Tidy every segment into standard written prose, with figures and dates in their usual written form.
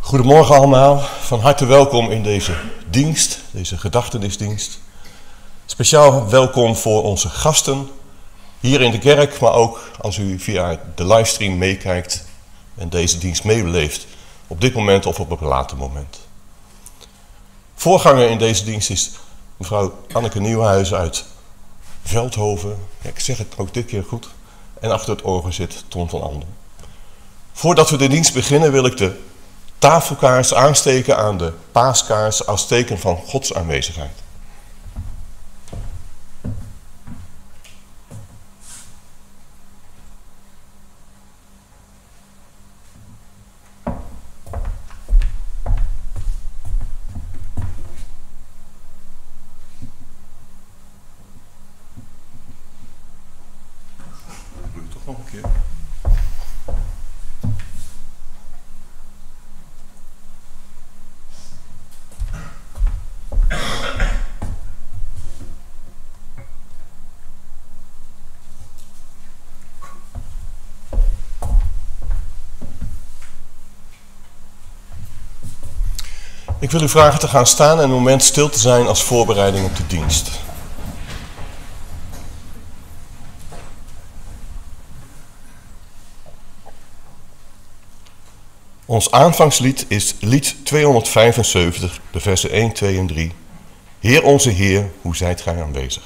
Goedemorgen allemaal, van harte welkom in deze dienst, deze gedachtenisdienst. Speciaal welkom voor onze gasten hier in de kerk, maar ook als u via de livestream meekijkt en deze dienst meebeleeft op dit moment of op een later moment. Voorganger in deze dienst is mevrouw Anneke Nieuwenhuizen uit Veldhoven. Ja, ik zeg het ook dit keer goed. En achter het orgel zit Ton van Anden. Voordat we de dienst beginnen wil ik de tafelkaars aansteken aan de paaskaars als teken van Gods aanwezigheid. Dat doe ik toch nog een keer. Ik wil u vragen te gaan staan en een moment stil te zijn als voorbereiding op de dienst. Ons aanvangslied is lied 275, de versen 1, 2 en 3. Heer onze Heer, hoe zijt gij aanwezig?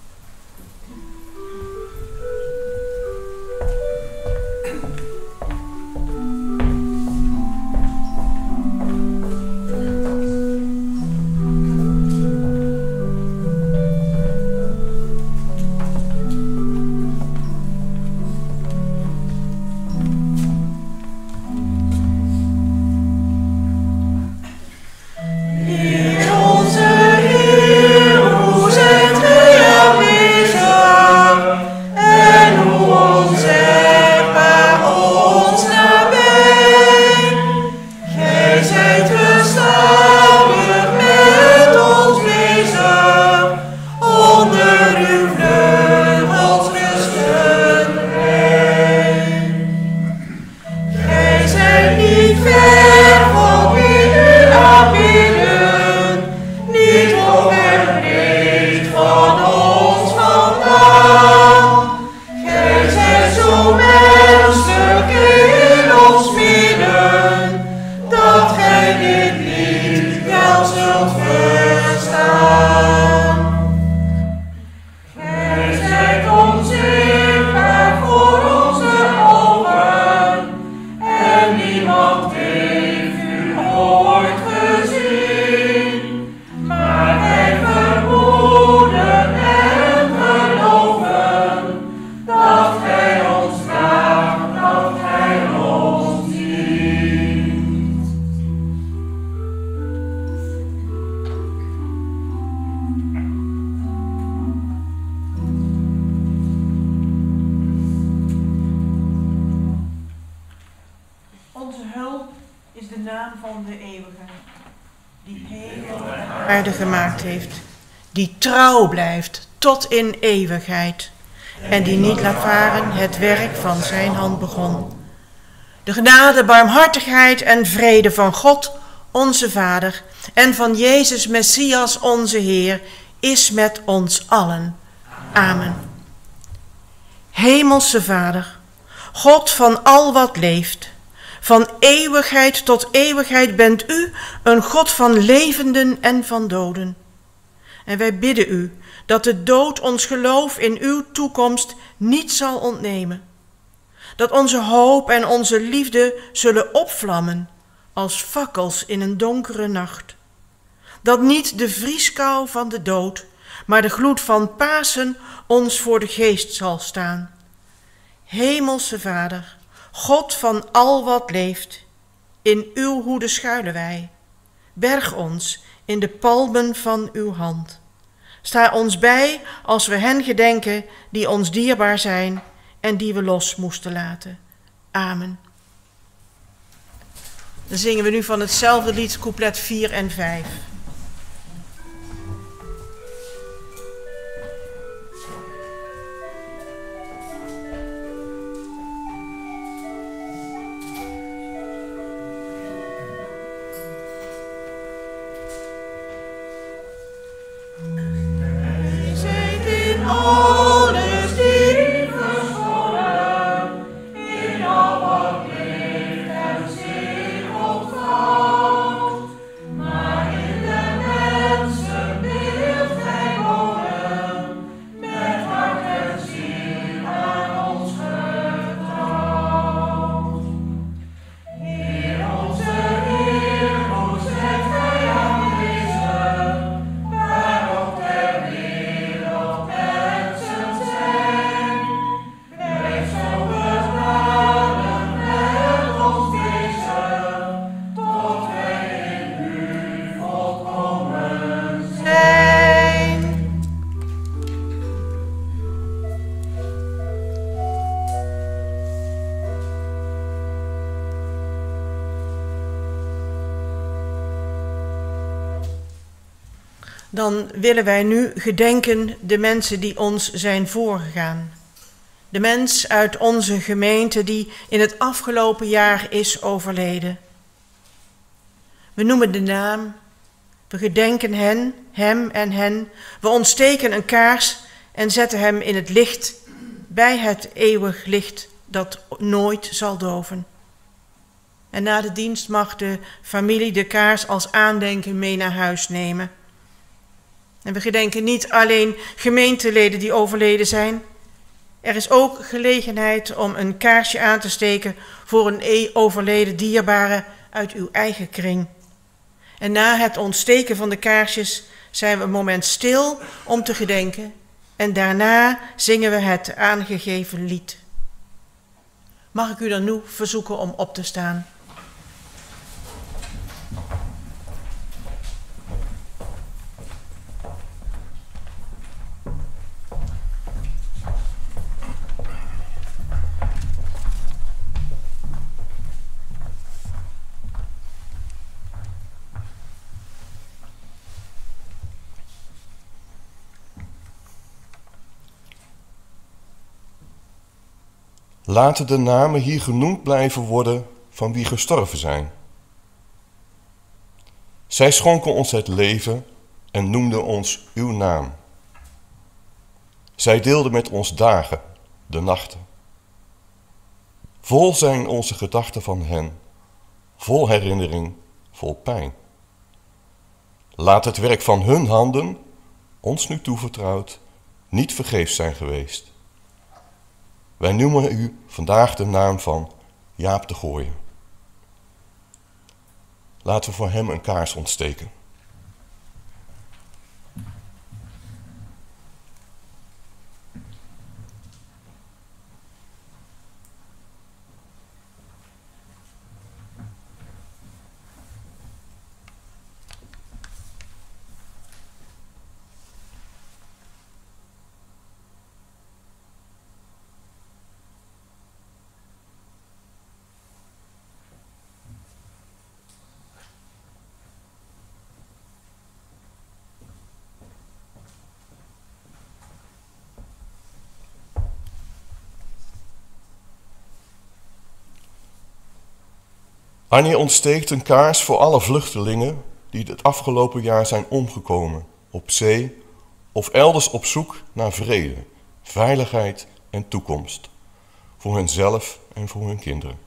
Gemaakt heeft, die trouw blijft tot in eeuwigheid en die niet laat varen het werk van zijn hand begon. De genade, barmhartigheid en vrede van God, onze Vader, en van Jezus Messias, onze Heer, is met ons allen. Amen. Hemelse Vader, God van al wat leeft, van eeuwigheid tot eeuwigheid bent u een God van levenden en van doden. En wij bidden u dat de dood ons geloof in uw toekomst niet zal ontnemen. Dat onze hoop en onze liefde zullen opvlammen als fakkels in een donkere nacht. Dat niet de vrieskou van de dood, maar de gloed van Pasen ons voor de geest zal staan. Hemelse Vader, God van al wat leeft, in uw hoede schuilen wij. Berg ons in de palmen van uw hand. Sta ons bij als we hen gedenken die ons dierbaar zijn en die we los moesten laten. Amen. Dan zingen we nu van hetzelfde lied, couplet 4 en 5. Zijt in alles diep verscholen, in al wat leeft en zich ontvouwt. Maar in de mensen wilt gij wonen, met hart en ziel aan ons getrouwd. Heer onze Heer, hoe zijt gij aanwezig, waarop ter wereld mensen zijn. Blijf zo bewaarden met ons wezen, tot wij in u volkomen zijn. Dan willen wij nu gedenken de mensen die ons zijn voorgegaan. De mens uit onze gemeente die in het afgelopen jaar is overleden. We noemen de naam, we gedenken hem en hen. We ontsteken een kaars en zetten hem in het licht, bij het eeuwig licht dat nooit zal doven. En na de dienst mag de familie de kaars als aandenken mee naar huis nemen. En we gedenken niet alleen gemeenteleden die overleden zijn. Er is ook gelegenheid om een kaarsje aan te steken voor een overleden dierbare uit uw eigen kring. En na het ontsteken van de kaarsjes zijn we een moment stil om te gedenken. En daarna zingen we het aangegeven lied. Mag ik u dan nu verzoeken om op te staan? Laten de namen hier genoemd blijven worden van wie gestorven zijn. Zij schonken ons het leven en noemden ons uw naam. Zij deelden met ons dagen, de nachten. Vol zijn onze gedachten van hen, vol herinnering, vol pijn. Laat het werk van hun handen, ons nu toevertrouwd, niet vergeefs zijn geweest. Wij noemen u vandaag de naam van Jaap de Gooijer. Laten we voor hem een kaars ontsteken. Annie ontsteekt een kaars voor alle vluchtelingen die het afgelopen jaar zijn omgekomen op zee of elders op zoek naar vrede, veiligheid en toekomst, voor henzelf en voor hun kinderen.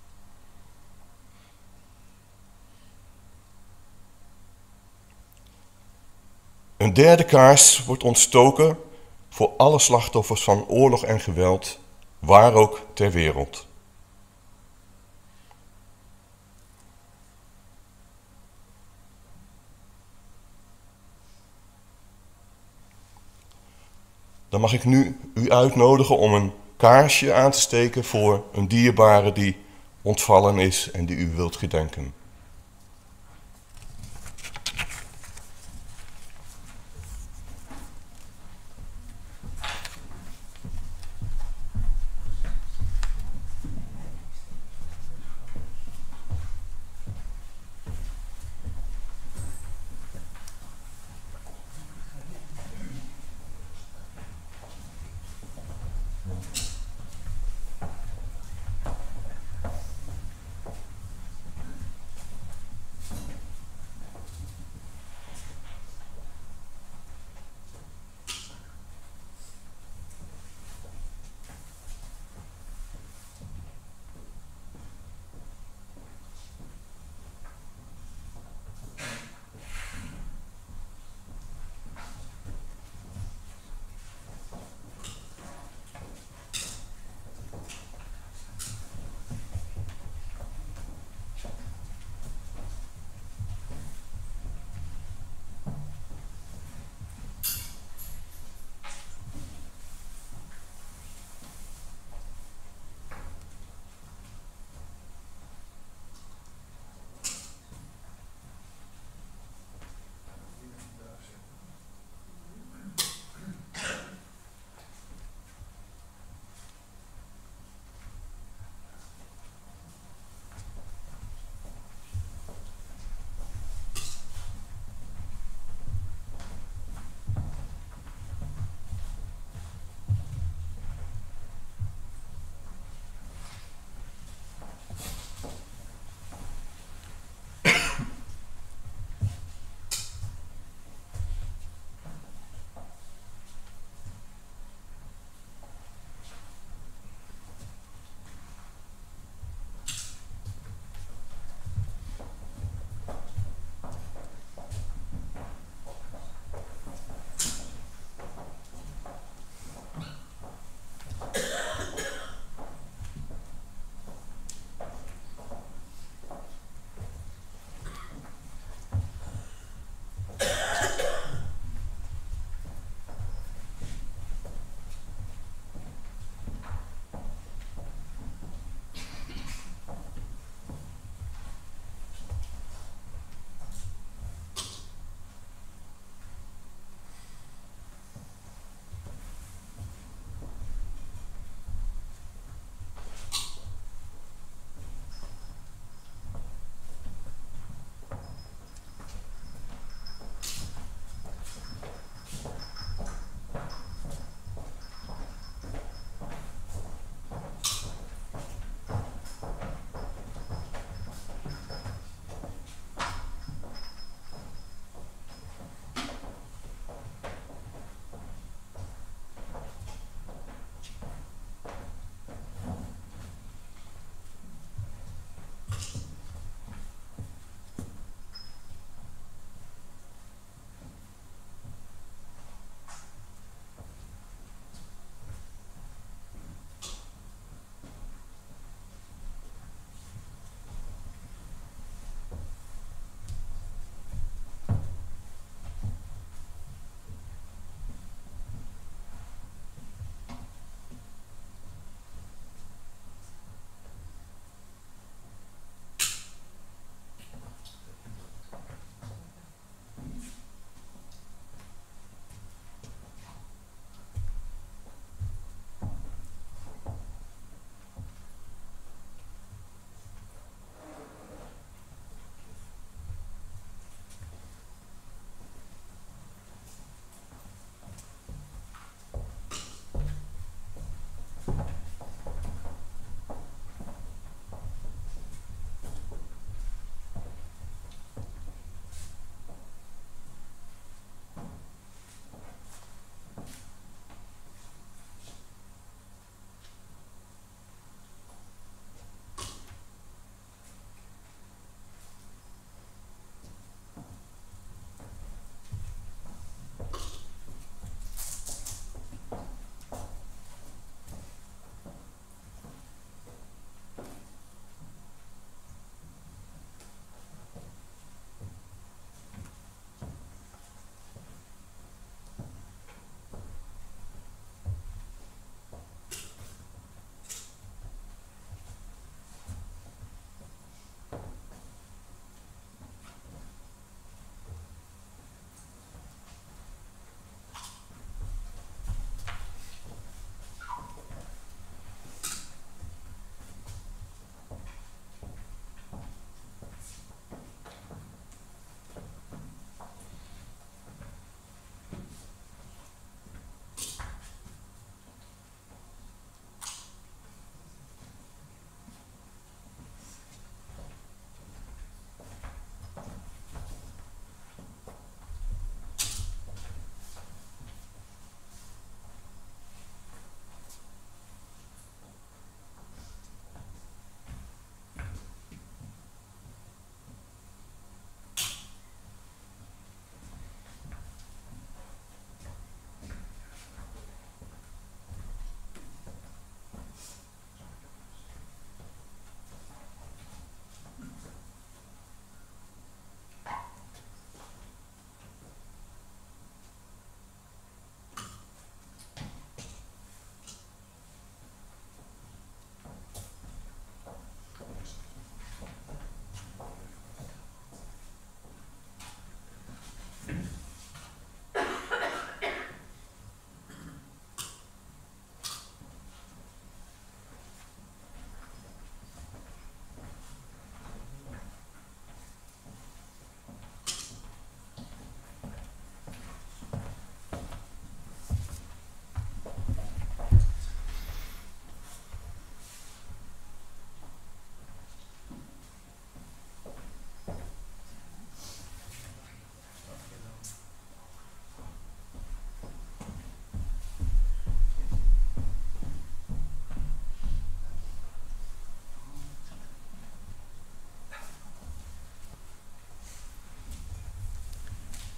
Een derde kaars wordt ontstoken voor alle slachtoffers van oorlog en geweld, waar ook ter wereld. Dan mag ik nu u uitnodigen om een kaarsje aan te steken voor een dierbare die ontvallen is en die u wilt gedenken.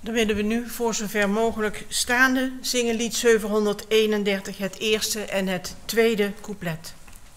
Dan willen we nu voor zover mogelijk staande zingen lied 731, het eerste en het tweede couplet.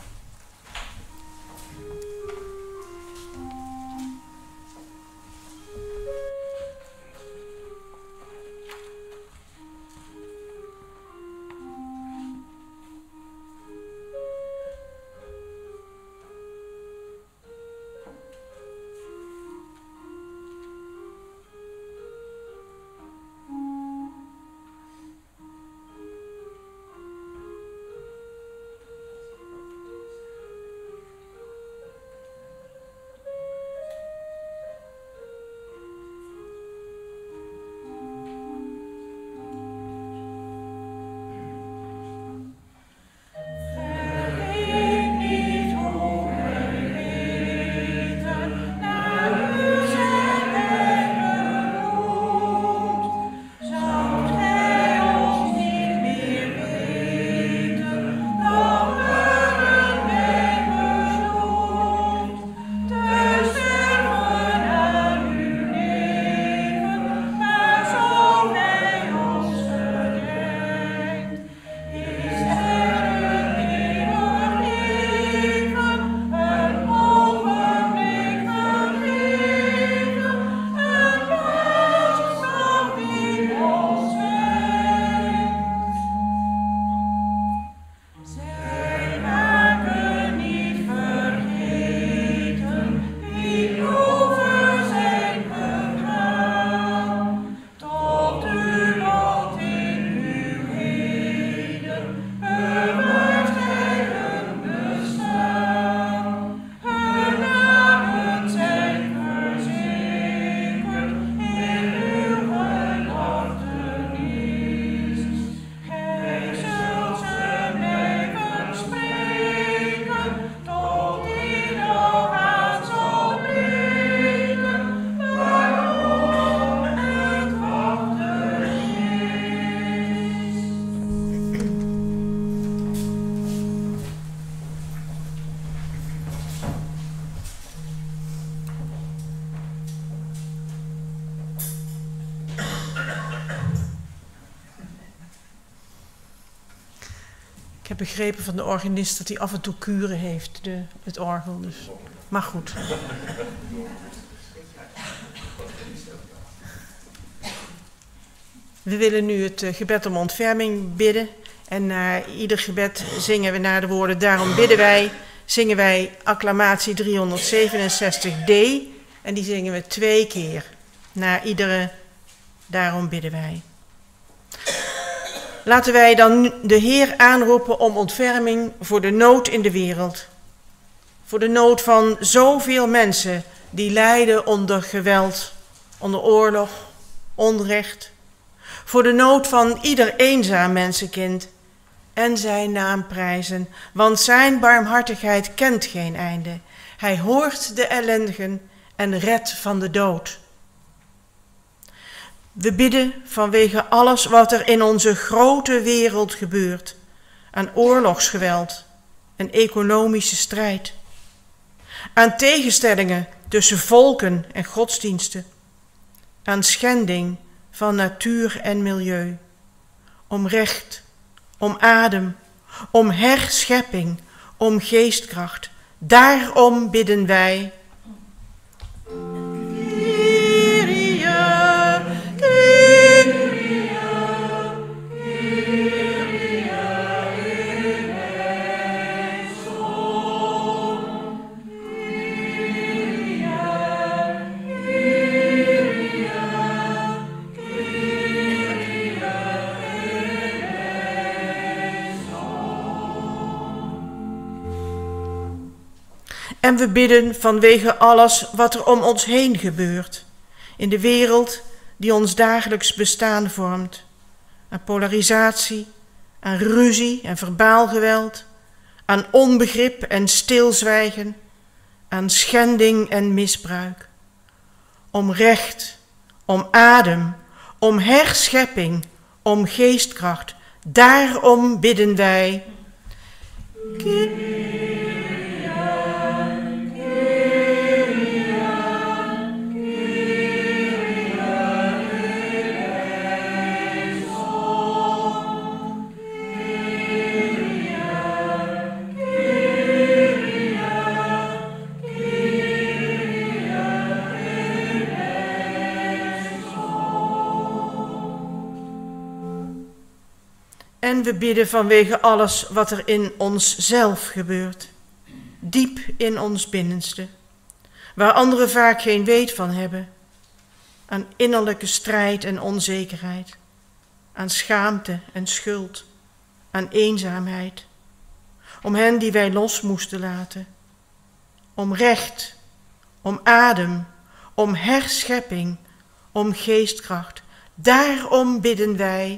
Ik heb begrepen van de organist dat hij af en toe kuren heeft, het orgel. Dus. Maar goed. We willen nu het gebed om ontferming bidden. En na ieder gebed zingen we na de woorden daarom bidden wij, zingen wij acclamatie 367D. En die zingen we 2 keer. Na iedere daarom bidden wij. Laten wij dan de Heer aanroepen om ontferming voor de nood in de wereld. Voor de nood van zoveel mensen die lijden onder geweld, onder oorlog, onrecht. Voor de nood van ieder eenzaam mensenkind. En zijn naam prijzen, want zijn barmhartigheid kent geen einde. Hij hoort de ellendigen en redt van de dood. We bidden vanwege alles wat er in onze grote wereld gebeurt. Aan oorlogsgeweld en economische strijd. Aan tegenstellingen tussen volken en godsdiensten. Aan schending van natuur en milieu. Om recht, om adem, om herschepping, om geestkracht. Daarom bidden wij. En we bidden vanwege alles wat er om ons heen gebeurt. In de wereld die ons dagelijks bestaan vormt. Aan polarisatie, aan ruzie en verbaal geweld. Aan onbegrip en stilzwijgen. Aan schending en misbruik. Om recht, om adem, om herschepping, om geestkracht. Daarom bidden wij. En we bidden vanwege alles wat er in ons zelf gebeurt, diep in ons binnenste, waar anderen vaak geen weet van hebben, aan innerlijke strijd en onzekerheid, aan schaamte en schuld, aan eenzaamheid, om hen die wij los moesten laten, om recht, om adem, om herschepping, om geestkracht. Daarom bidden wij.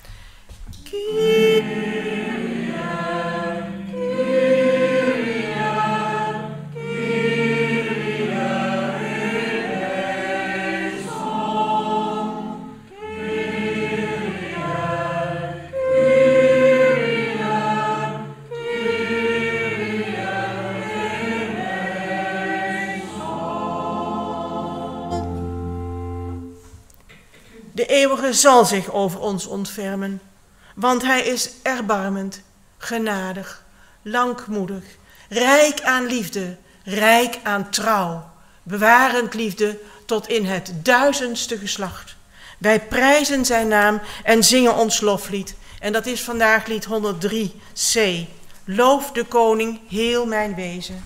De Eeuwige zal zich over ons ontfermen, want hij is erbarmend, genadig, langmoedig, rijk aan liefde, rijk aan trouw, bewarend liefde tot in het 1000ste geslacht. Wij prijzen zijn naam en zingen ons loflied. En dat is vandaag lied 103c. Loof de koning, heel mijn wezen.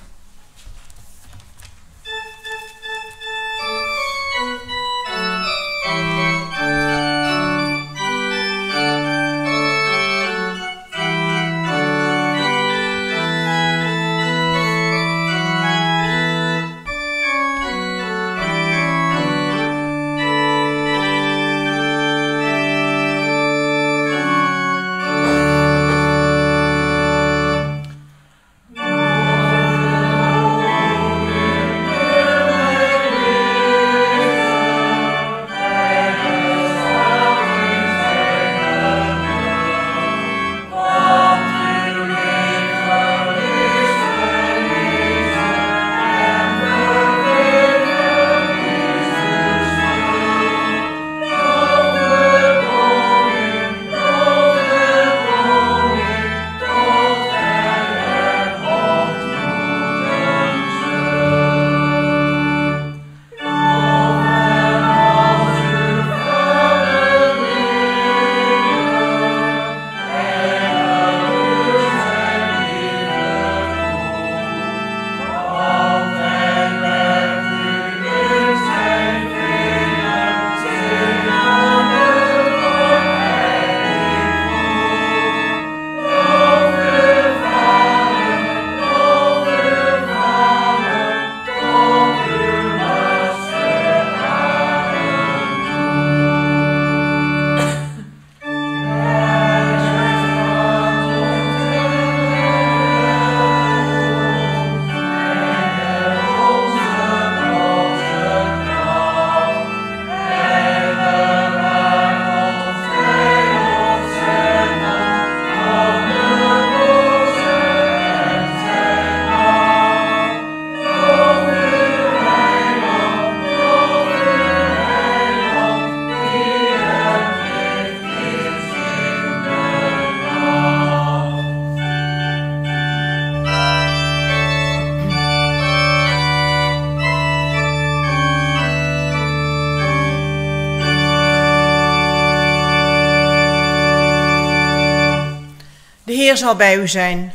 De Heer zal bij u zijn.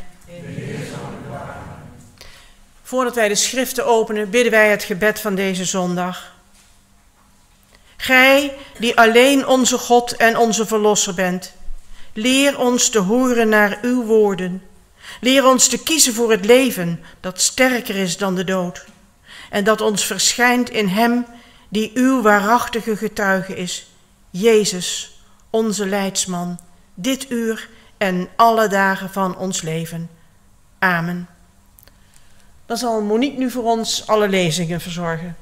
Voordat wij de schriften openen, bidden wij het gebed van deze zondag. Gij, die alleen onze God en onze Verlosser bent, leer ons te horen naar uw woorden. Leer ons te kiezen voor het leven dat sterker is dan de dood. En dat ons verschijnt in hem die uw waarachtige getuige is, Jezus, onze leidsman, dit uur en alle dagen van ons leven. Amen. Dan zal Monique nu voor ons alle lezingen verzorgen.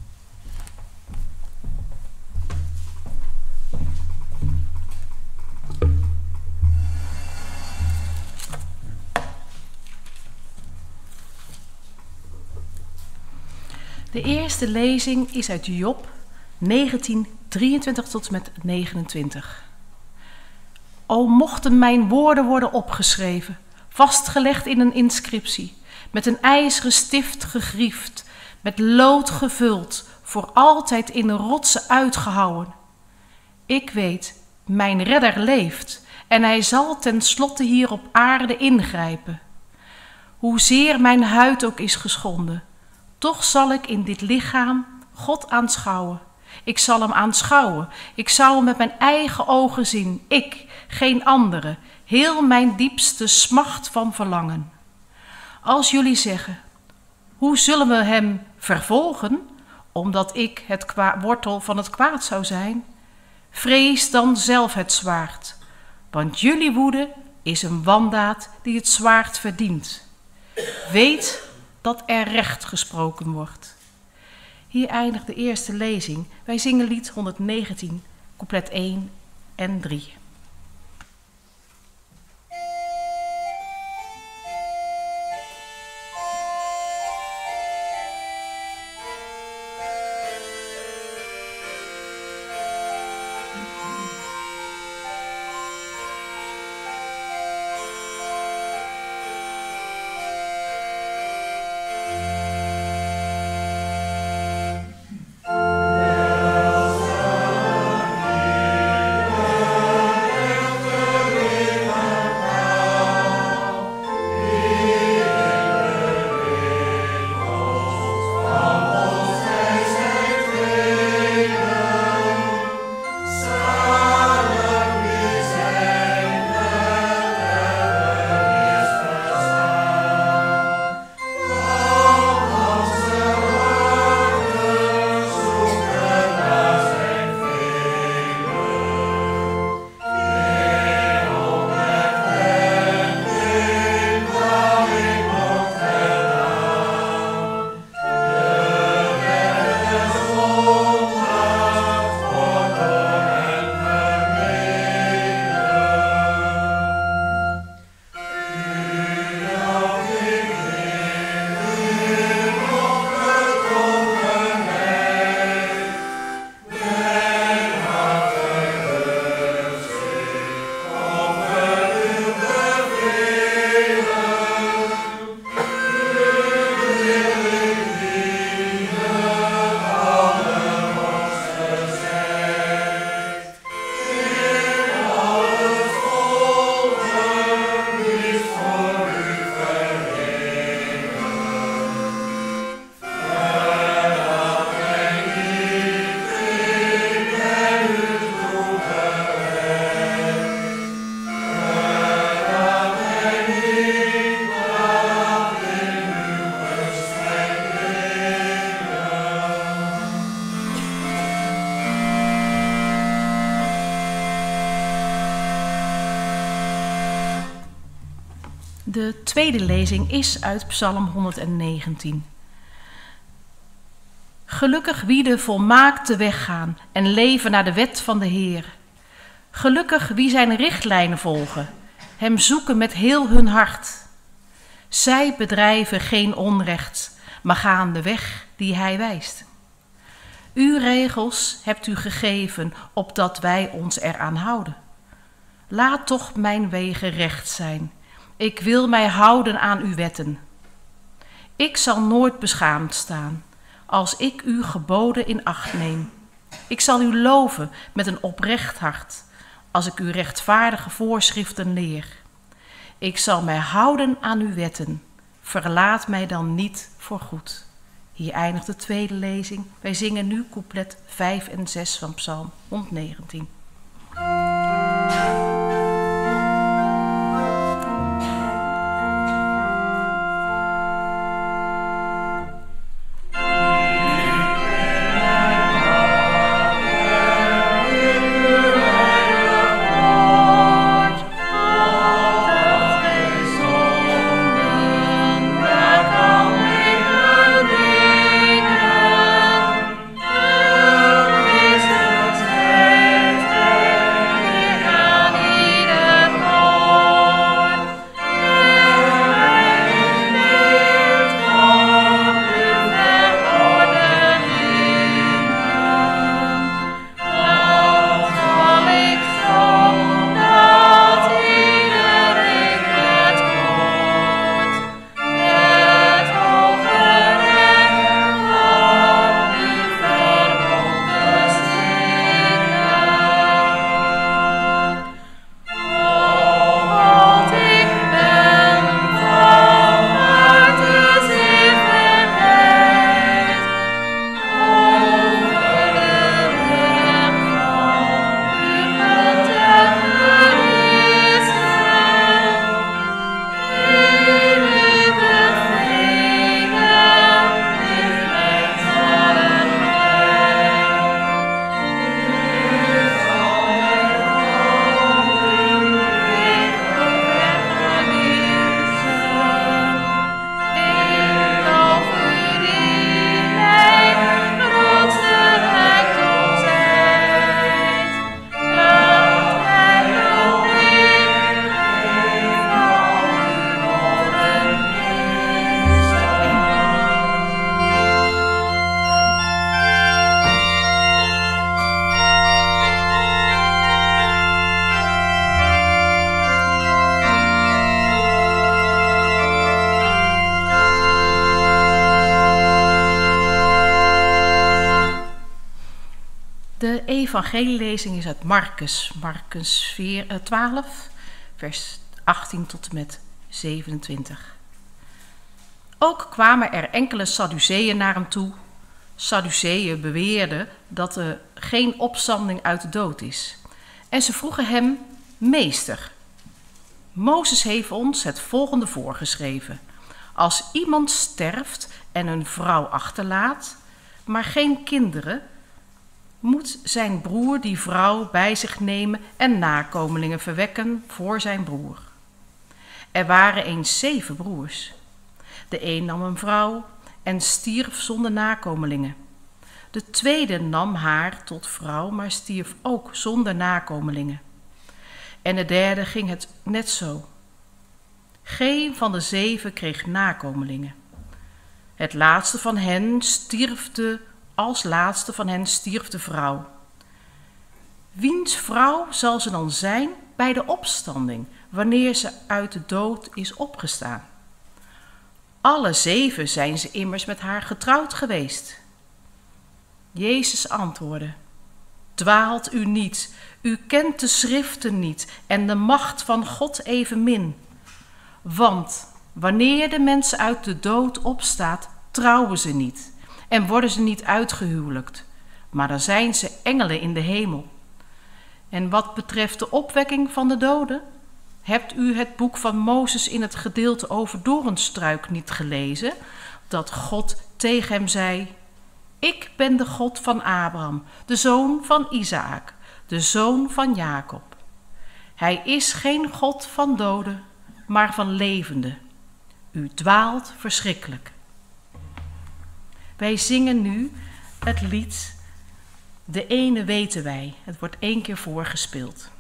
De eerste lezing is uit Job 19, 23 tot en met 29. O, mochten mijn woorden worden opgeschreven, vastgelegd in een inscriptie, met een ijzeren stift gegriefd, met lood gevuld, voor altijd in de rotsen uitgehouwen. Ik weet, mijn redder leeft en hij zal ten slotte hier op aarde ingrijpen. Hoezeer mijn huid ook is geschonden, toch zal ik in dit lichaam God aanschouwen. Ik zal hem aanschouwen, ik zal hem met mijn eigen ogen zien, ik, geen andere, heel mijn diepste smacht van verlangen. Als jullie zeggen, hoe zullen we hem vervolgen, omdat ik het wortel van het kwaad zou zijn? Vrees dan zelf het zwaard, want jullie woede is een wandaad die het zwaard verdient. Weet dat er recht gesproken wordt. Hier eindigt de eerste lezing. Wij zingen lied 119, couplet 1 en 3. De tweede lezing is uit Psalm 119. Gelukkig wie de volmaakte weg gaan en leven naar de wet van de Heer. Gelukkig wie zijn richtlijnen volgen, hem zoeken met heel hun hart. Zij bedrijven geen onrecht, maar gaan de weg die hij wijst. Uw regels hebt u gegeven, opdat wij ons eraan houden. Laat toch mijn wegen recht zijn. Ik wil mij houden aan uw wetten. Ik zal nooit beschaamd staan, als ik uw geboden in acht neem. Ik zal u loven met een oprecht hart, als ik uw rechtvaardige voorschriften leer. Ik zal mij houden aan uw wetten. Verlaat mij dan niet voorgoed. Hier eindigt de tweede lezing. Wij zingen nu couplet 5 en 6 van Psalm 119. Tijd evangelielezing is uit Marcus 12, vers 18 tot en met 27. Ook kwamen er enkele Sadduceeën naar hem toe. Sadduceeën beweerden dat er geen opstanding uit de dood is. En ze vroegen hem: Meester, Mozes heeft ons het volgende voorgeschreven. Als iemand sterft en een vrouw achterlaat, maar geen kinderen, moet zijn broer die vrouw bij zich nemen en nakomelingen verwekken voor zijn broer. Er waren eens 7 broers. De een nam een vrouw en stierf zonder nakomelingen. De tweede nam haar tot vrouw, maar stierf ook zonder nakomelingen. En de derde ging het net zo. Geen van de 7 kreeg nakomelingen. Het laatste van hen stierf de vrouw. Wiens vrouw zal ze dan zijn bij de opstanding, wanneer ze uit de dood is opgestaan? Alle 7 zijn ze immers met haar getrouwd geweest. Jezus antwoordde: Dwaalt u niet, u kent de schriften niet en de macht van God evenmin. Want wanneer de mens uit de dood opstaat, trouwen ze niet en worden ze niet uitgehuwelijkt, maar dan zijn ze engelen in de hemel. En wat betreft de opwekking van de doden, hebt u het boek van Mozes in het gedeelte over doornstruik niet gelezen, dat God tegen hem zei: Ik ben de God van Abraham, de zoon van Isaak, de zoon van Jacob. Hij is geen God van doden, maar van levenden. U dwaalt verschrikkelijk. Wij zingen nu het lied De ene weten wij. Het wordt 1 keer voorgespeeld.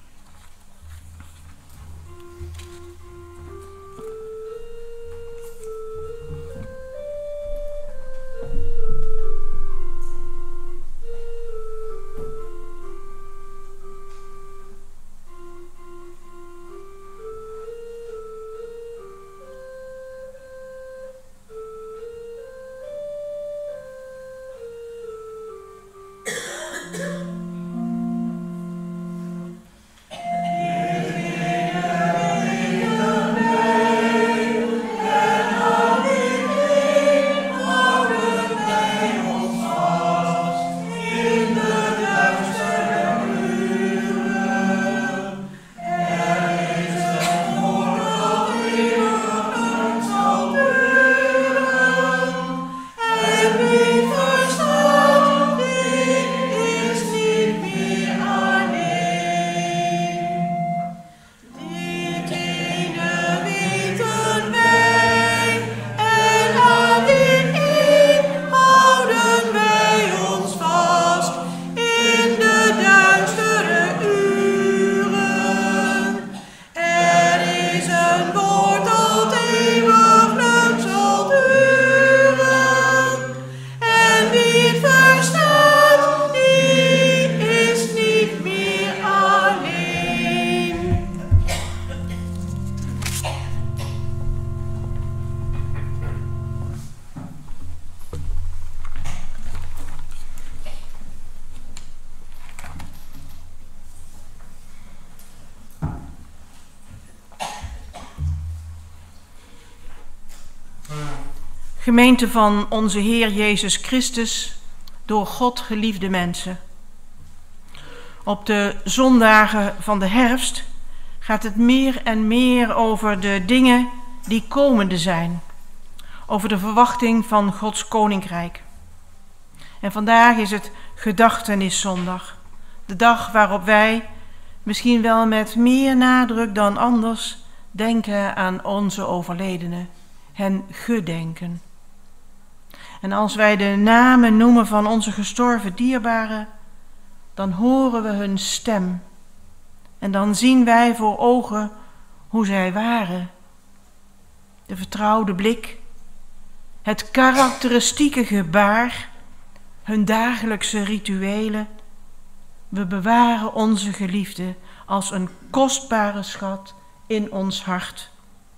Gemeente van onze Heer Jezus Christus, door God geliefde mensen. Op de zondagen van de herfst gaat het meer en meer over de dingen die komende zijn. Over de verwachting van Gods koninkrijk. En vandaag is het Gedachteniszondag. De dag waarop wij, misschien wel met meer nadruk dan anders, denken aan onze overledenen. Hen gedenken. En als wij de namen noemen van onze gestorven dierbaren, dan horen we hun stem. En dan zien wij voor ogen hoe zij waren. De vertrouwde blik, het karakteristieke gebaar, hun dagelijkse rituelen. We bewaren onze geliefden als een kostbare schat in ons hart.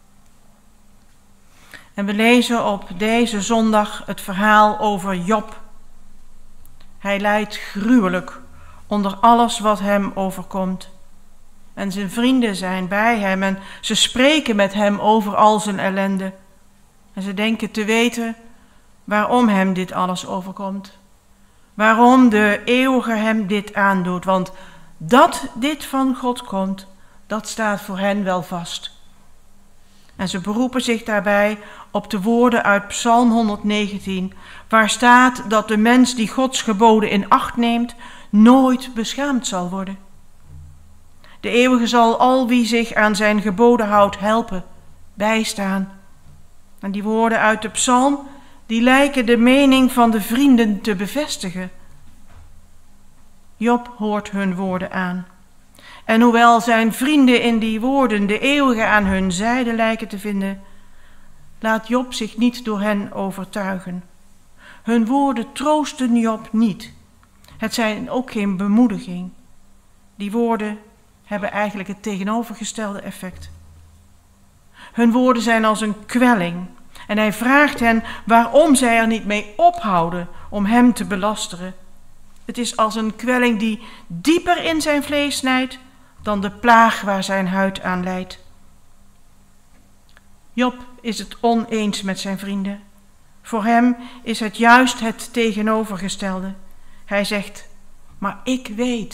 En we lezen op deze zondag het verhaal over Job. Hij lijdt gruwelijk onder alles wat hem overkomt. En zijn vrienden zijn bij hem en ze spreken met hem over al zijn ellende. En ze denken te weten waarom hem dit alles overkomt. Waarom de eeuwige hem dit aandoet. Want dat dit van God komt, dat staat voor hen wel vast. En ze beroepen zich daarbij op de woorden uit Psalm 119, waar staat dat de mens die Gods geboden in acht neemt, nooit beschaamd zal worden. De eeuwige zal al wie zich aan zijn geboden houdt helpen, bijstaan. En die woorden uit de psalm, die lijken de mening van de vrienden te bevestigen. Job hoort hun woorden aan. En hoewel zijn vrienden in die woorden de eeuwige aan hun zijde lijken te vinden, laat Job zich niet door hen overtuigen. Hun woorden troosten Job niet. Het zijn ook geen bemoediging. Die woorden hebben eigenlijk het tegenovergestelde effect. Hun woorden zijn als een kwelling. En hij vraagt hen waarom zij er niet mee ophouden om hem te belasteren. Het is als een kwelling die dieper in zijn vlees snijdt dan de plaag waar zijn huid aan lijdt. Job is het oneens met zijn vrienden. Voor hem is het juist het tegenovergestelde. Hij zegt, maar ik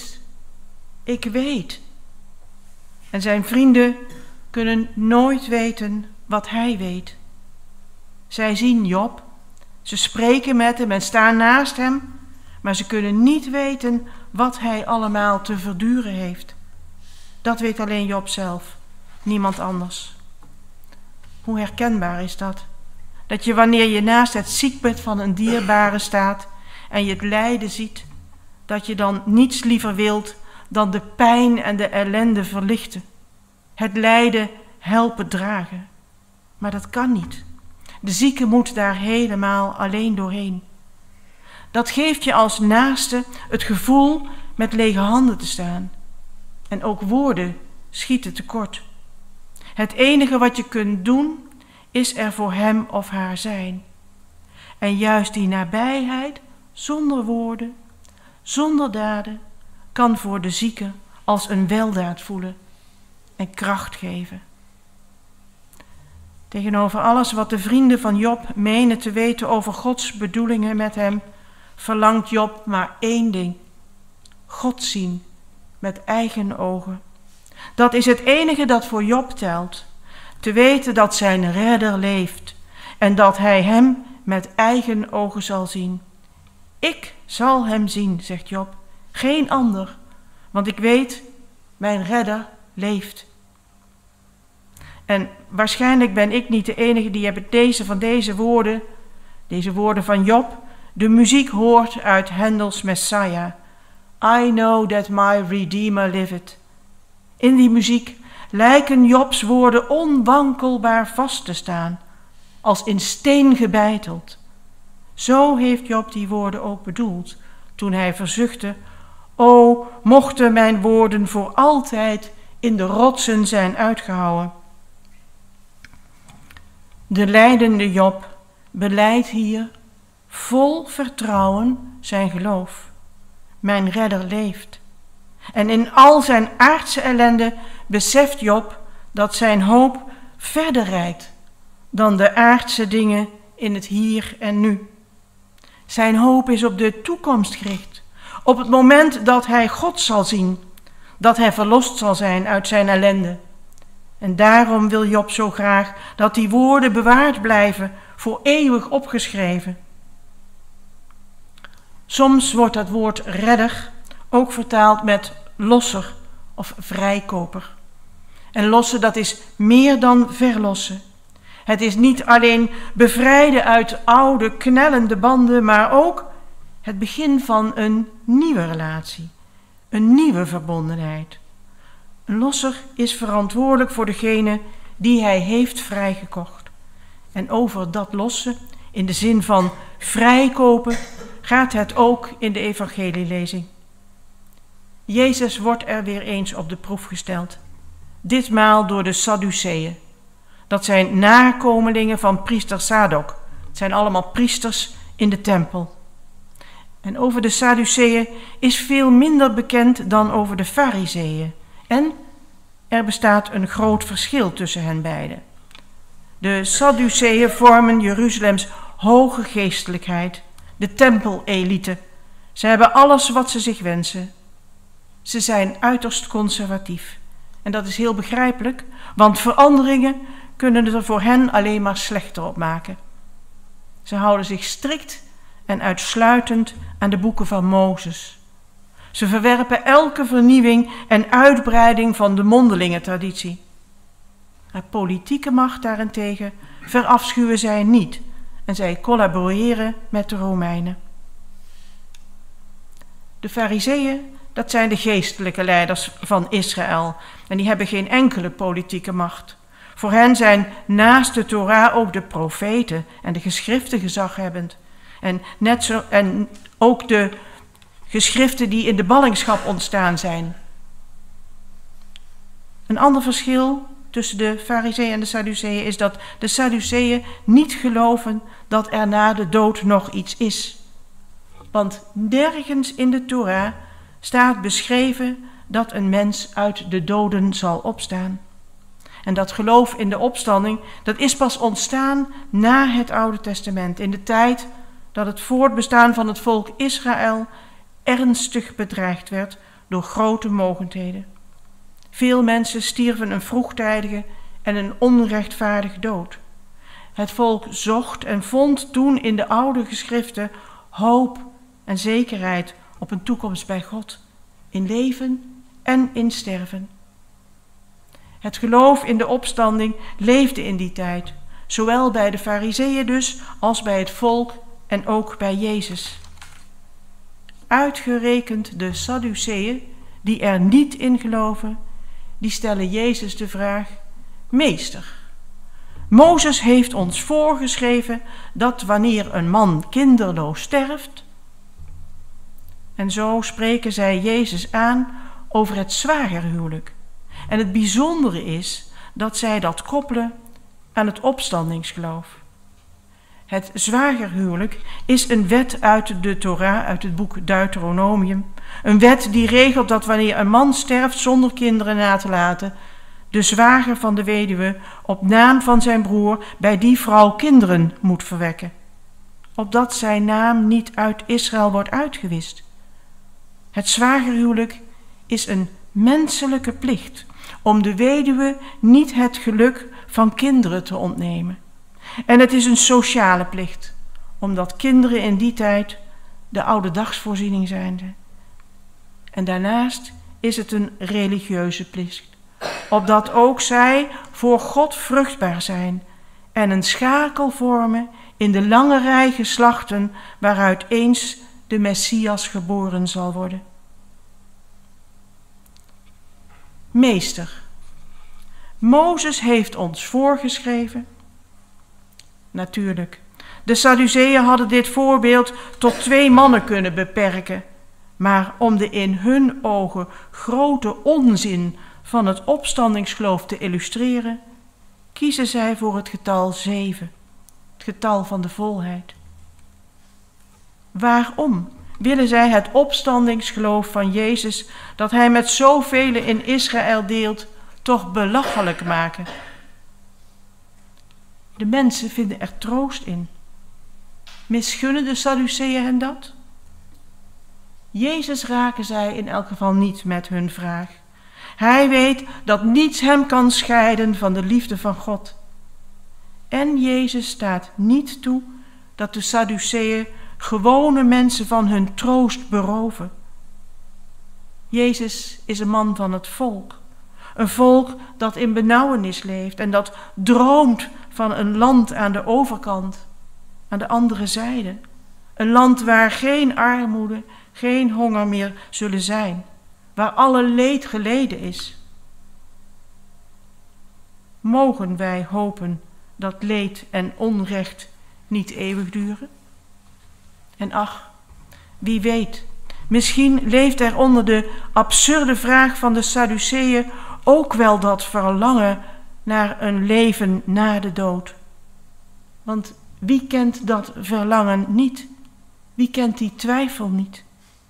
weet. En zijn vrienden kunnen nooit weten wat hij weet. Zij zien Job, ze spreken met hem en staan naast hem, maar ze kunnen niet weten wat hij allemaal te verduren heeft. Dat weet alleen Job zelf, niemand anders. Hoe herkenbaar is dat? Dat je wanneer je naast het ziekbed van een dierbare staat en je het lijden ziet, dat je dan niets liever wilt dan de pijn en de ellende verlichten. Het lijden helpen dragen. Maar dat kan niet. De zieke moet daar helemaal alleen doorheen. Dat geeft je als naaste het gevoel met lege handen te staan. En ook woorden schieten tekort. Het enige wat je kunt doen, is er voor hem of haar zijn. En juist die nabijheid, zonder woorden, zonder daden, kan voor de zieke als een weldaad voelen en kracht geven. Tegenover alles wat de vrienden van Job menen te weten over Gods bedoelingen met hem, verlangt Job maar één ding: God zien met eigen ogen. Dat is het enige dat voor Job telt. Te weten dat zijn redder leeft en dat hij hem met eigen ogen zal zien. Ik zal hem zien, zegt Job, geen ander, want ik weet, mijn redder leeft. En waarschijnlijk ben ik niet de enige die deze woorden van Job, de muziek hoort uit Hendels Messiah. I know that my Redeemer liveth. In die muziek lijken Jobs woorden onwankelbaar vast te staan, als in steen gebeiteld. Zo heeft Job die woorden ook bedoeld, toen hij verzuchtte: O, mochten mijn woorden voor altijd in de rotsen zijn uitgehouwen. De lijdende Job belijdt hier vol vertrouwen zijn geloof. Mijn redder leeft. En in al zijn aardse ellende beseft Job dat zijn hoop verder reikt dan de aardse dingen in het hier en nu. Zijn hoop is op de toekomst gericht, op het moment dat hij God zal zien, dat hij verlost zal zijn uit zijn ellende. En daarom wil Job zo graag dat die woorden bewaard blijven, voor eeuwig opgeschreven. Soms wordt dat woord redder ook vertaald met losser of vrijkoper. En lossen, dat is meer dan verlossen. Het is niet alleen bevrijden uit oude knellende banden, maar ook het begin van een nieuwe relatie, een nieuwe verbondenheid. Een losser is verantwoordelijk voor degene die hij heeft vrijgekocht. En over dat lossen, in de zin van vrijkopen, gaat het ook in de evangelielezing. Jezus wordt er weer eens op de proef gesteld. Ditmaal door de Sadduceeën. Dat zijn nakomelingen van priester Sadok. Het zijn allemaal priesters in de tempel. En over de Sadduceeën is veel minder bekend dan over de Farizeeën. En er bestaat een groot verschil tussen hen beiden. De Sadduceeën vormen Jeruzalems hoge geestelijkheid, de tempelelite. Ze hebben alles wat ze zich wensen. Ze zijn uiterst conservatief. En dat is heel begrijpelijk, want veranderingen kunnen er voor hen alleen maar slechter op maken. Ze houden zich strikt en uitsluitend aan de boeken van Mozes. Ze verwerpen elke vernieuwing en uitbreiding van de mondelinge traditie. Maar politieke macht daarentegen verafschuwen zij niet en zij collaboreren met de Romeinen. De Farizeeën, dat zijn de geestelijke leiders van Israël en die hebben geen enkele politieke macht. Voor hen zijn naast de Torah ook de profeten en de geschriften gezaghebbend. En ook de geschriften die in de ballingschap ontstaan zijn. Een ander verschil tussen de Farizeeën en de Sadduceeën is dat de Sadduceeën niet geloven dat er na de dood nog iets is. Want nergens in de Torah staat beschreven dat een mens uit de doden zal opstaan. En dat geloof in de opstanding, dat is pas ontstaan na het Oude Testament, in de tijd dat het voortbestaan van het volk Israël ernstig bedreigd werd door grote mogendheden. Veel mensen stierven een vroegtijdige en een onrechtvaardige dood. Het volk zocht en vond toen in de oude geschriften hoop en zekerheid op een toekomst bij God, in leven en in sterven. Het geloof in de opstanding leefde in die tijd, zowel bij de Farizeeën dus als bij het volk en ook bij Jezus. Uitgerekend de Sadduceeën, die er niet in geloven, die stellen Jezus de vraag: Meester, Mozes heeft ons voorgeschreven dat wanneer een man kinderloos sterft, en zo spreken zij Jezus aan over het zwagerhuwelijk. En het bijzondere is dat zij dat koppelen aan het opstandingsgeloof. Het zwagerhuwelijk is een wet uit de Torah, uit het boek Deuteronomium. Een wet die regelt dat wanneer een man sterft zonder kinderen na te laten, de zwager van de weduwe op naam van zijn broer bij die vrouw kinderen moet verwekken, opdat zijn naam niet uit Israël wordt uitgewist. Het zwagerhuwelijk is een menselijke plicht om de weduwe niet het geluk van kinderen te ontnemen. En het is een sociale plicht, omdat kinderen in die tijd de ouderdagsvoorziening zijn. En daarnaast is het een religieuze plicht, opdat ook zij voor God vruchtbaar zijn en een schakel vormen in de lange rij geslachten waaruit eens de Messias geboren zal worden. Meester, Mozes heeft ons voorgeschreven. Natuurlijk, de Sadduceeën hadden dit voorbeeld tot 2 mannen kunnen beperken, maar om de in hun ogen grote onzin van het opstandingsgeloof te illustreren, kiezen zij voor het getal 7, het getal van de volheid. Waarom willen zij het opstandingsgeloof van Jezus, dat hij met zoveel in Israël deelt, toch belachelijk maken? De mensen vinden er troost in. Misgunnen de Sadduceeën hen dat? Jezus raken zij in elk geval niet met hun vraag. Hij weet dat niets hem kan scheiden van de liefde van God. En Jezus staat niet toe dat de Sadduceeën gewone mensen van hun troost beroven. Jezus is een man van het volk. Een volk dat in benauwenis leeft en dat droomt van een land aan de overkant, aan de andere zijde. Een land waar geen armoede, geen honger meer zullen zijn, waar alle leed geleden is. Mogen wij hopen dat leed en onrecht niet eeuwig duren? En ach, wie weet, misschien leeft er onder de absurde vraag van de Sadduceeën ook wel dat verlangen naar een leven na de dood. Want wie kent dat verlangen niet? Wie kent die twijfel niet?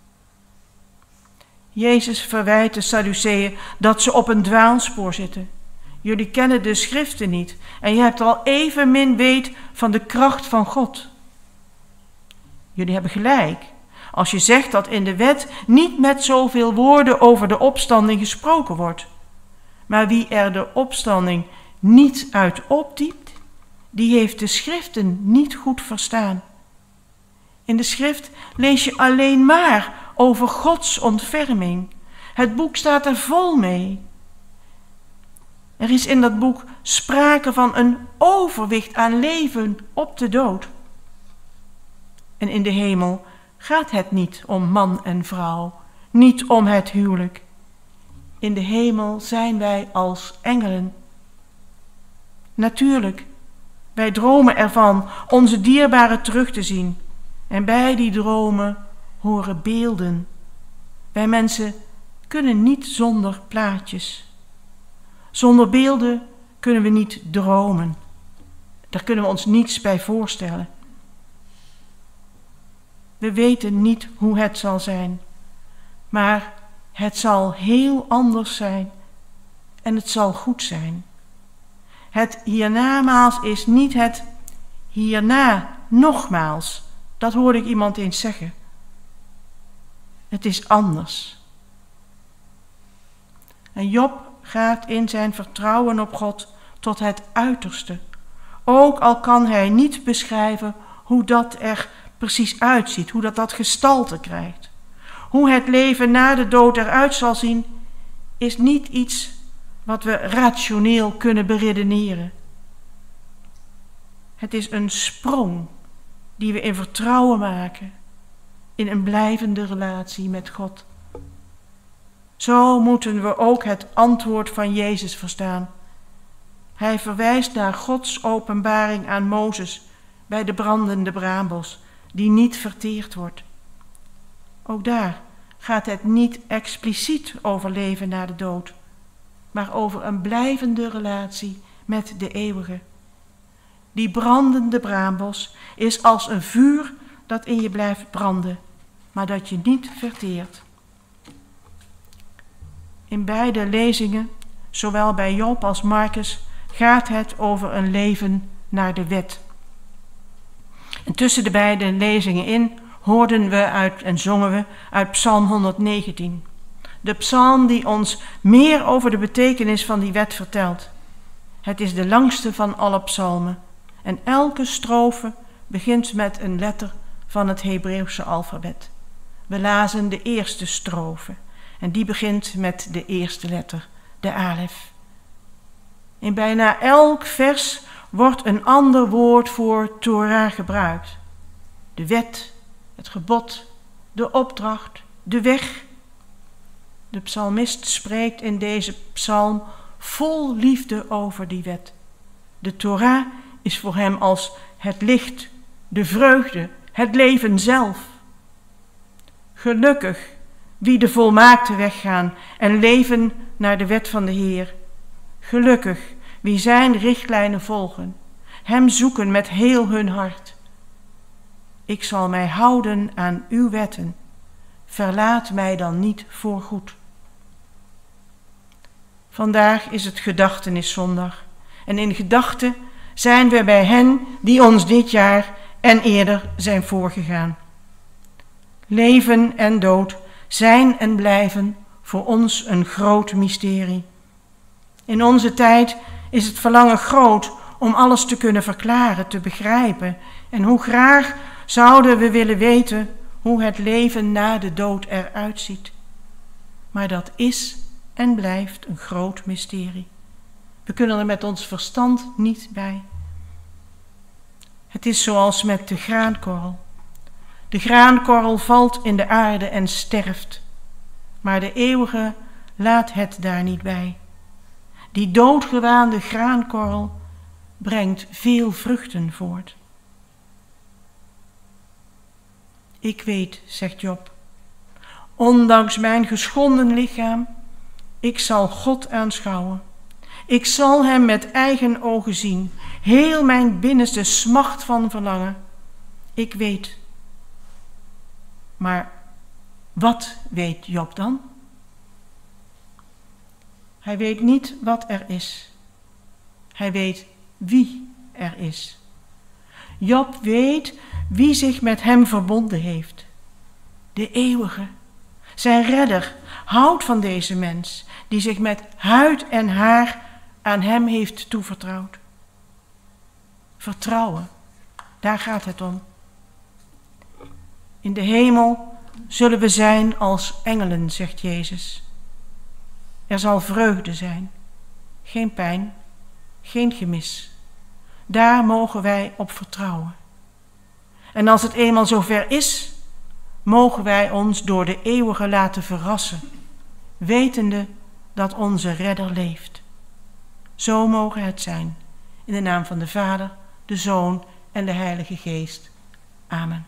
Jezus verwijt de Sadduceeën dat ze op een dwaalspoor zitten. Jullie kennen de schriften niet en je hebt al evenmin weet van de kracht van God. Jullie hebben gelijk als je zegt dat in de wet niet met zoveel woorden over de opstanding gesproken wordt. Maar wie er de opstanding niet uit opdiept, die heeft de schriften niet goed verstaan. In de schrift lees je alleen maar over Gods ontferming. Het boek staat er vol mee. Er is in dat boek sprake van een overwicht aan leven op de dood. En in de hemel gaat het niet om man en vrouw, niet om het huwelijk. In de hemel zijn wij als engelen. Natuurlijk, wij dromen ervan onze dierbaren terug te zien. En bij die dromen horen beelden. Wij mensen kunnen niet zonder plaatjes. Zonder beelden kunnen we niet dromen. Daar kunnen we ons niets bij voorstellen. We weten niet hoe het zal zijn, maar het zal heel anders zijn en het zal goed zijn. Het hiernamaals is niet het hierna nogmaals. Dat hoorde ik iemand eens zeggen. Het is anders. En Job gaat in zijn vertrouwen op God tot het uiterste. Ook al kan hij niet beschrijven hoe dat er precies uitziet, hoe dat gestalte krijgt. Hoe het leven na de dood eruit zal zien, is niet iets wat we rationeel kunnen beredeneren. Het is een sprong die we in vertrouwen maken in een blijvende relatie met God. Zo moeten we ook het antwoord van Jezus verstaan. Hij verwijst naar Gods openbaring aan Mozes bij de brandende braambos, die niet verteerd wordt. Ook daar gaat het niet expliciet over leven na de dood, maar over een blijvende relatie met de eeuwige. Die brandende braambos is als een vuur dat in je blijft branden, maar dat je niet verteert. In beide lezingen, zowel bij Job als Marcus, gaat het over een leven naar de wet. En tussen de beide lezingen in hoorden we en zongen we uit Psalm 119. De psalm die ons meer over de betekenis van die wet vertelt. Het is de langste van alle psalmen en elke strofe begint met een letter van het Hebreeuwse alfabet. We lazen de eerste strofe en die begint met de eerste letter, de alef. In bijna elk vers wordt een ander woord voor Torah gebruikt. De wet, het gebod, de opdracht, de weg. De psalmist spreekt in deze psalm vol liefde over die wet. De Torah is voor hem als het licht, de vreugde, het leven zelf. Gelukkig wie de volmaakte weg gaan en leven naar de wet van de Heer. Gelukkig wie zijn richtlijnen volgen, hem zoeken met heel hun hart. Ik zal mij houden aan uw wetten, verlaat mij dan niet voorgoed. Vandaag is het Gedachtenniszondag en in gedachten zijn we bij hen die ons dit jaar en eerder zijn voorgegaan. Leven en dood zijn en blijven voor ons een groot mysterie. In onze tijd is het verlangen groot om alles te kunnen verklaren, te begrijpen. En hoe graag zouden we willen weten hoe het leven na de dood eruit ziet. Maar dat is en blijft een groot mysterie. We kunnen er met ons verstand niet bij. Het is zoals met de graankorrel. De graankorrel valt in de aarde en sterft, maar de eeuwige laat het daar niet bij. Die doodgewaande graankorrel brengt veel vruchten voort. Ik weet, zegt Job, ondanks mijn geschonden lichaam, ik zal God aanschouwen. Ik zal hem met eigen ogen zien, heel mijn binnenste smacht van verlangen. Ik weet, Maar wat weet Job dan? Hij weet niet wat er is. Hij weet wie er is. Job weet wie zich met hem verbonden heeft. De eeuwige, zijn redder, houdt van deze mens die zich met huid en haar aan hem heeft toevertrouwd. Vertrouwen, daar gaat het om. In de hemel zullen we zijn als engelen, zegt Jezus. Er zal vreugde zijn, geen pijn, geen gemis. Daar mogen wij op vertrouwen. En als het eenmaal zover is, mogen wij ons door de eeuwige laten verrassen, wetende dat onze redder leeft. Zo mogen het zijn. In de naam van de Vader, de Zoon en de Heilige Geest. Amen.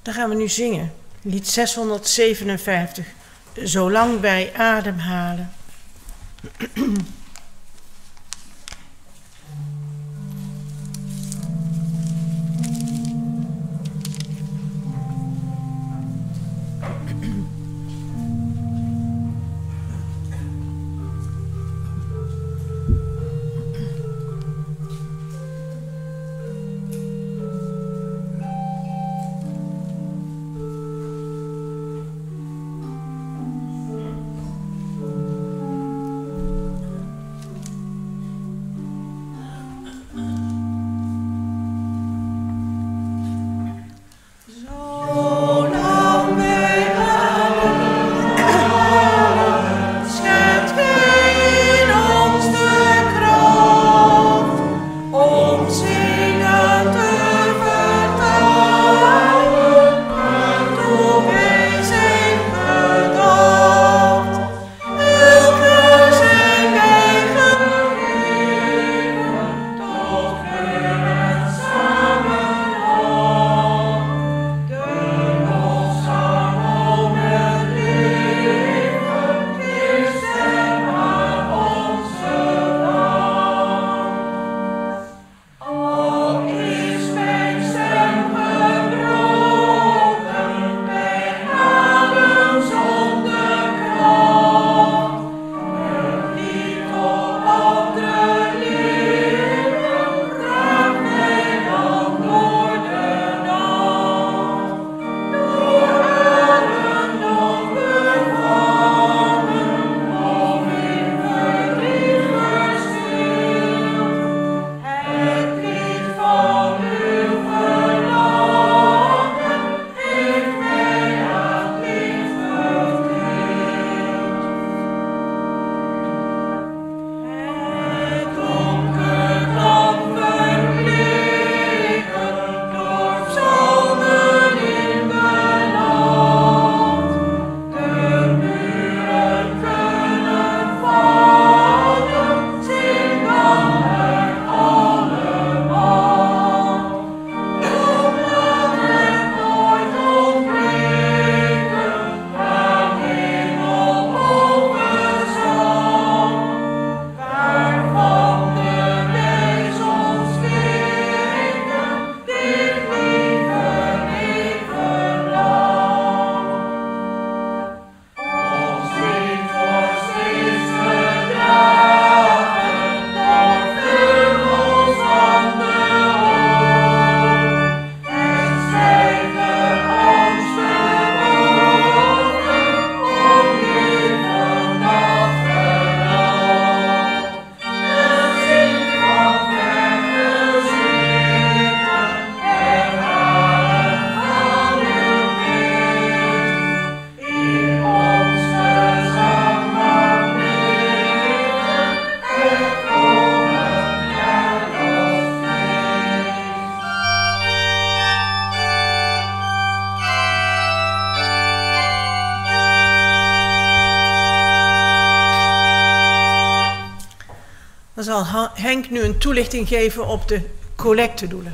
Dan gaan we nu zingen. Lied 657. Zolang wij ademhalen. Dan zal Henk nu een toelichting geven op de collectedoelen.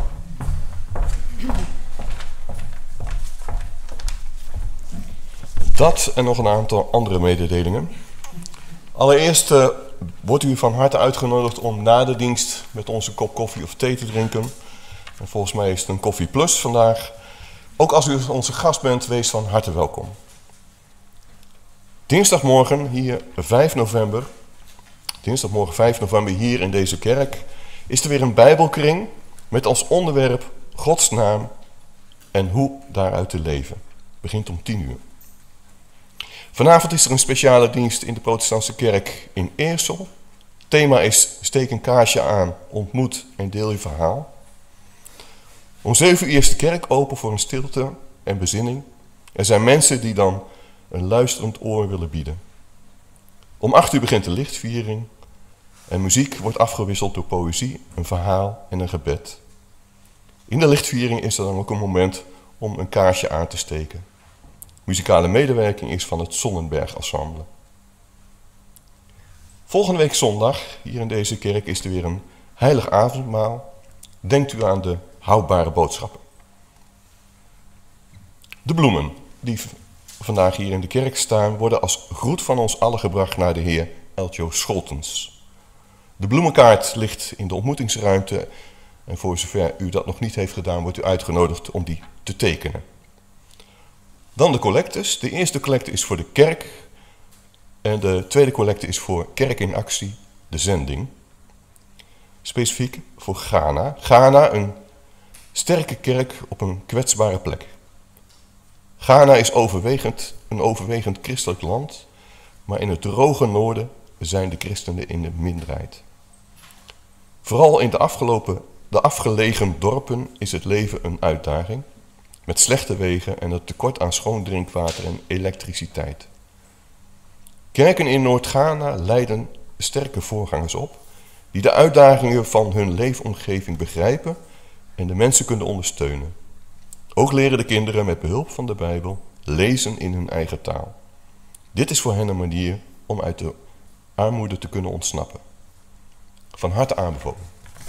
Dat en nog een aantal andere mededelingen. Allereerst wordt u van harte uitgenodigd om na de dienst met ons een kop koffie of thee te drinken. En volgens mij is het een koffie plus vandaag. Ook als u onze gast bent, wees van harte welkom. Dinsdagmorgen 5 november hier in deze kerk is er weer een Bijbelkring met als onderwerp Gods naam en hoe daaruit te leven. Het begint om 10 uur. Vanavond is er een speciale dienst in de protestantse kerk in Eersel. Thema is steek een kaarsje aan, ontmoet en deel je verhaal. Om 7 uur is de kerk open voor een stilte en bezinning. Er zijn mensen die dan een luisterend oor willen bieden. Om 8 uur begint de lichtviering en muziek wordt afgewisseld door poëzie, een verhaal en een gebed. In de lichtviering is er dan ook een moment om een kaarsje aan te steken. Muzikale medewerking is van het Sonnenberg Ensemble. Volgende week zondag, hier in deze kerk, is er weer een heilig avondmaal. Denkt u aan de houdbare boodschappen. De bloemen die vandaag hier in de kerk staan, worden als groet van ons allen gebracht naar de heer Eltjo Scholtens. De bloemenkaart ligt in de ontmoetingsruimte en voor zover u dat nog niet heeft gedaan, wordt u uitgenodigd om die te tekenen. Dan de collectes. De eerste collecte is voor de kerk en de tweede collecte is voor Kerk in Actie, de zending. Specifiek voor Ghana. Ghana, een sterke kerk op een kwetsbare plek. Ghana is een overwegend christelijk land, maar in het droge noorden zijn de christenen in de minderheid. Vooral in de afgelegen dorpen is het leven een uitdaging, met slechte wegen en het tekort aan schoon drinkwater en elektriciteit. Kerken in Noord-Ghana leiden sterke voorgangers op, die de uitdagingen van hun leefomgeving begrijpen en de mensen kunnen ondersteunen. Ook leren de kinderen met behulp van de Bijbel lezen in hun eigen taal. Dit is voor hen een manier om uit de armoede te kunnen ontsnappen. Van harte aanbevolen.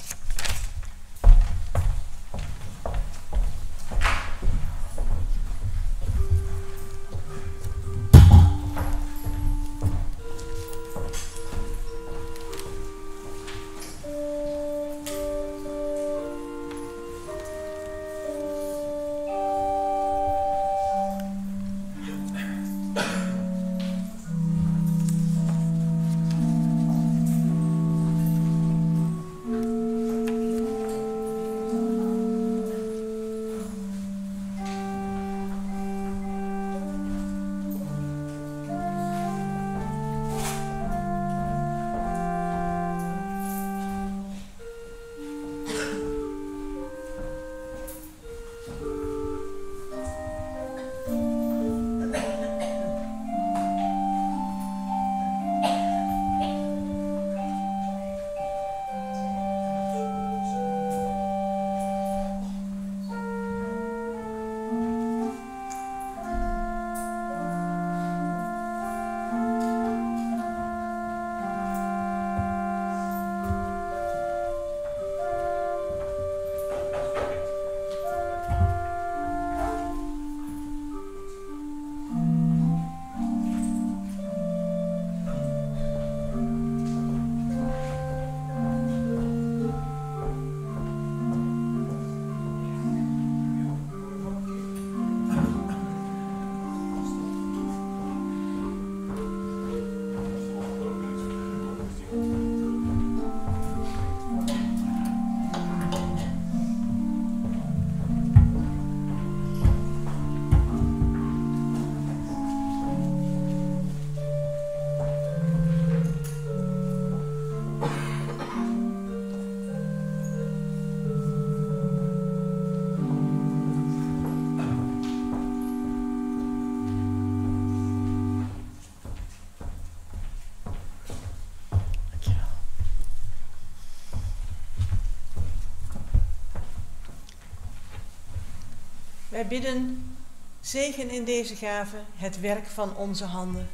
Wij bidden, zegen in deze gave, het werk van onze handen.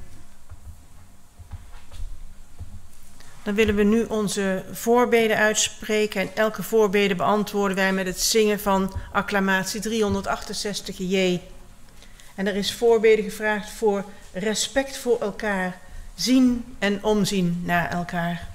Dan willen we nu onze voorbeden uitspreken en elke voorbede beantwoorden wij met het zingen van acclamatie 368J. En er is voorbeden gevraagd voor respect voor elkaar, zien en omzien naar elkaar.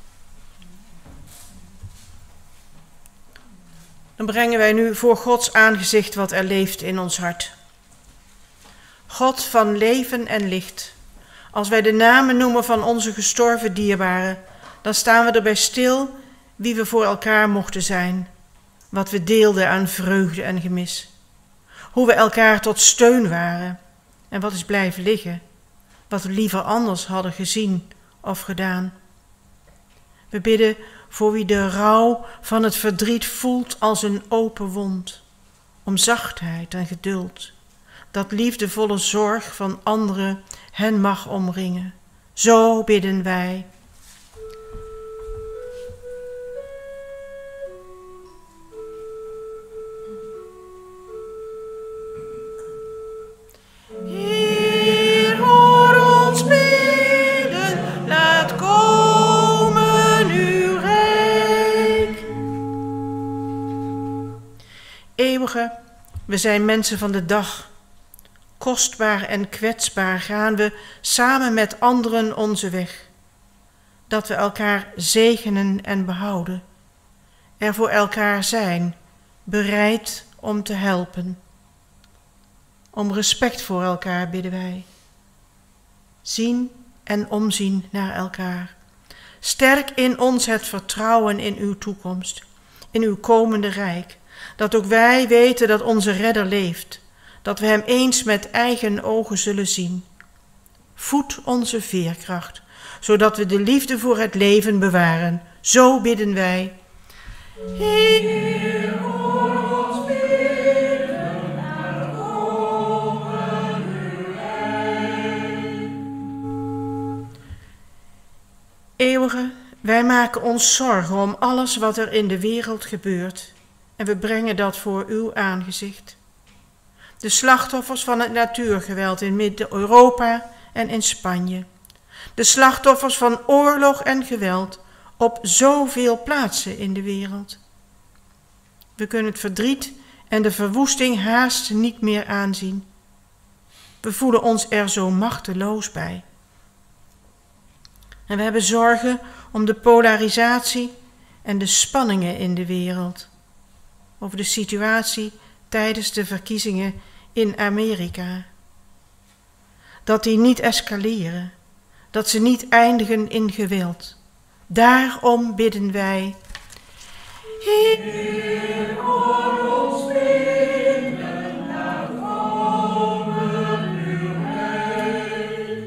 Dan brengen wij nu voor Gods aangezicht wat er leeft in ons hart. God van leven en licht, als wij de namen noemen van onze gestorven dierbaren, dan staan we erbij stil wie we voor elkaar mochten zijn, wat we deelden aan vreugde en gemis, hoe we elkaar tot steun waren en wat is blijven liggen, wat we liever anders hadden gezien of gedaan. We bidden voor wie de rouw van het verdriet voelt als een open wond, om zachtheid en geduld, dat liefdevolle zorg van anderen hen mag omringen. Zo bidden wij. Heer, hoor ons bidden, laat komen uw rijk. Eeuwige, we zijn mensen van de dag Kostbaar en kwetsbaar gaan we samen met anderen onze weg. Dat we elkaar zegenen en behouden. Er voor elkaar zijn, bereid om te helpen. Om respect voor elkaar bidden wij. Zien en omzien naar elkaar. Sterk in ons het vertrouwen in uw toekomst, in uw komende rijk. Dat ook wij weten dat onze redder leeft. Dat we hem eens met eigen ogen zullen zien. Voed onze veerkracht, zodat we de liefde voor het leven bewaren. Zo bidden wij. Heer, hoor ons bidden, naar komen uw reich. Eeuwige, wij maken ons zorgen om alles wat er in de wereld gebeurt. En we brengen dat voor uw aangezicht. De slachtoffers van het natuurgeweld in Midden-Europa en in Spanje. De slachtoffers van oorlog en geweld op zoveel plaatsen in de wereld. We kunnen het verdriet en de verwoesting haast niet meer aanzien. We voelen ons er zo machteloos bij. En we hebben zorgen om de polarisatie en de spanningen in de wereld. Over de situatie tijdens de verkiezingen in Amerika. Dat die niet escaleren, dat ze niet eindigen in geweld. Daarom bidden wij. Heer, hoor ons bidden, naar komen uw reich.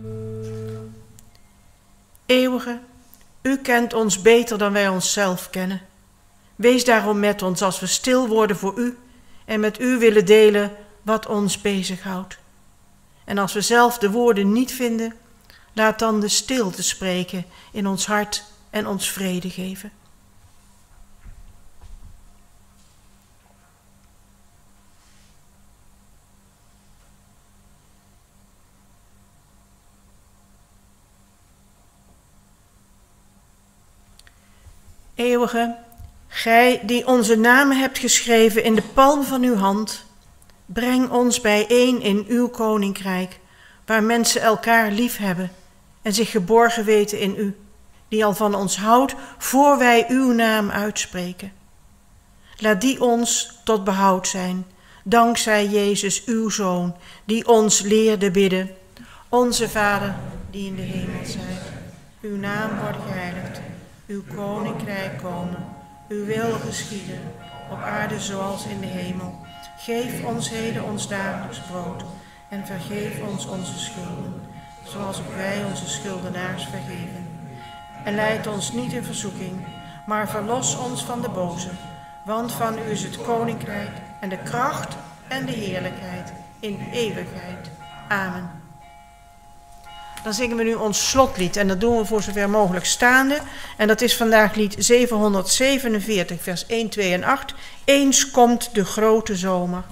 Eeuwige, u kent ons beter dan wij onszelf kennen. Wees daarom met ons als we stil worden voor u en met u willen delen wat ons bezighoudt. En als we zelf de woorden niet vinden, laat dan de stilte spreken in ons hart en ons vrede geven. Eeuwige, gij die onze namen hebt geschreven in de palm van uw hand, breng ons bijeen in uw koninkrijk, waar mensen elkaar lief hebben en zich geborgen weten in u, die al van ons houdt voor wij uw naam uitspreken. Laat die ons tot behoud zijn, dankzij Jezus uw Zoon, die ons leerde bidden. Onze Vader, die in de hemel zijt, uw naam wordt geheiligd, uw koninkrijk komen, uw wil geschieden, op aarde zoals in de hemel. Geef ons heden ons dagelijks brood en vergeef ons onze schulden, zoals ook wij onze schuldenaars vergeven. En leid ons niet in verzoeking, maar verlos ons van de boze, want van u is het koninkrijk en de kracht en de heerlijkheid in eeuwigheid. Amen. Dan zingen we nu ons slotlied en dat doen we voor zover mogelijk staande. En dat is vandaag lied 747, vers 1, 2 en 8. Eens komt de grote zomer.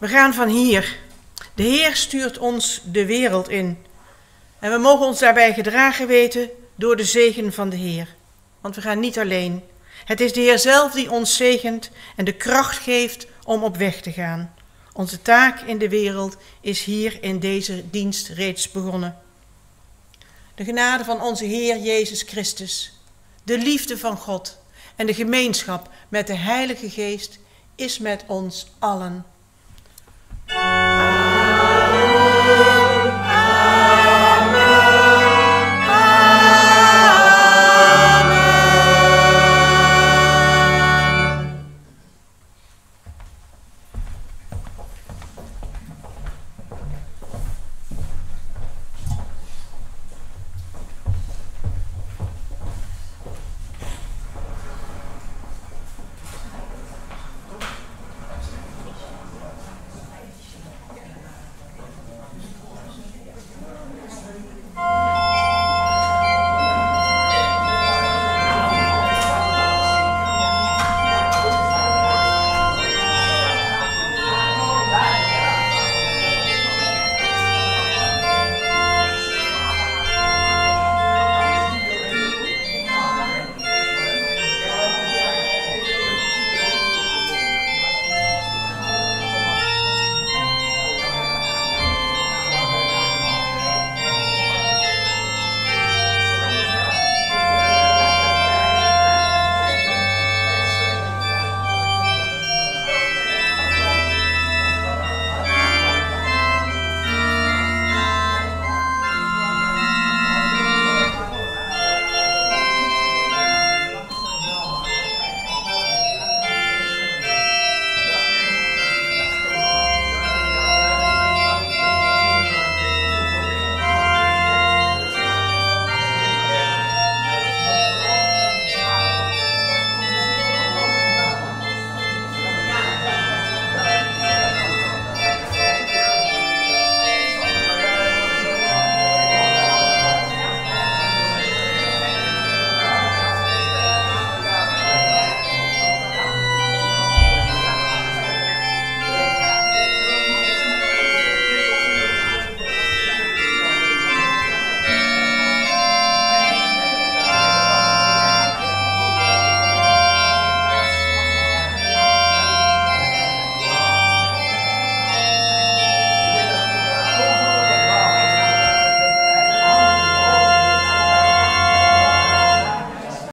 We gaan van hier. De Heer stuurt ons de wereld in. En we mogen ons daarbij gedragen weten door de zegen van de Heer. Want we gaan niet alleen. Het is de Heer zelf die ons zegent en de kracht geeft om op weg te gaan. Onze taak in de wereld is hier in deze dienst reeds begonnen. De genade van onze Heer Jezus Christus, de liefde van God en de gemeenschap met de Heilige Geest is met ons allen.